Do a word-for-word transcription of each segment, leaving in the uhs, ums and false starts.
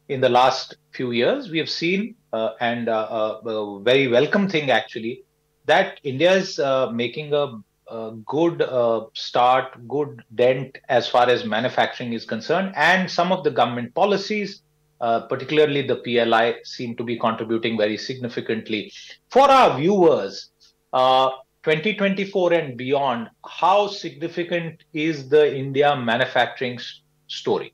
in the last few years, we have seen, uh, and uh, uh, a very welcome thing actually, that India is uh, making a, a good uh, start, good dent as far as manufacturing is concerned, and some of the government policies, uh, particularly the P L I, seem to be contributing very significantly. For our viewers, uh, twenty twenty-four and beyond, how significant is the India manufacturing s- story?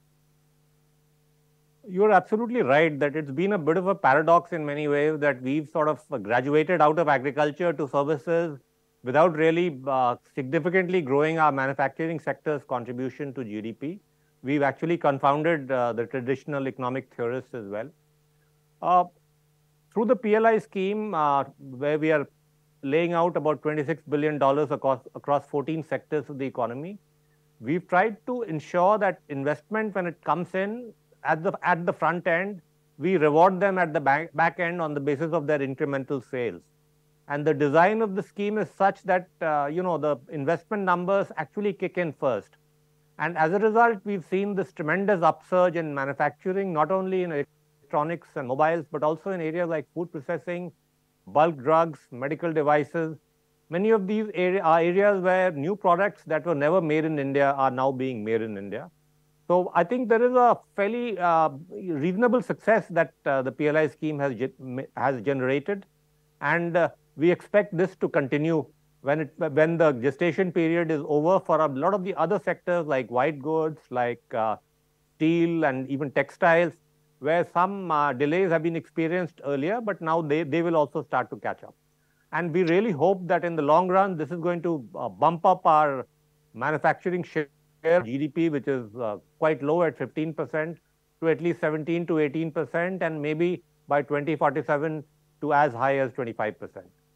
You're absolutely right that it's been a bit of a paradox in many ways that we've sort of graduated out of agriculture to services without really uh, significantly growing our manufacturing sector's contribution to G D P. We've actually confounded uh, the traditional economic theorists as well. Uh, Through the P L I scheme, uh, where we are laying out about twenty-six billion dollars across, across fourteen sectors of the economy, we've tried to ensure that investment, when it comes in at the, at the front end, we reward them at the back, back end on the basis of their incremental sales. And the design of the scheme is such that uh, you know the investment numbers actually kick in first. And as a result, we've seen this tremendous upsurge in manufacturing, not only in electronics and mobiles, but also in areas like food processing, bulk drugs, medical devices. Many of these are areas where new products that were never made in India are now being made in India. So I think there is a fairly uh, reasonable success that uh, the P L I scheme has has generated, and uh, we expect this to continue when it when the gestation period is over for a lot of the other sectors like white goods, like uh, steel, and even textiles, where some uh, delays have been experienced earlier, but now they, they will also start to catch up. And we really hope that in the long run, this is going to uh, bump up our manufacturing share of G D P, which is uh, quite low at fifteen percent, to at least seventeen to eighteen percent, and maybe by twenty forty-seven to as high as twenty-five percent.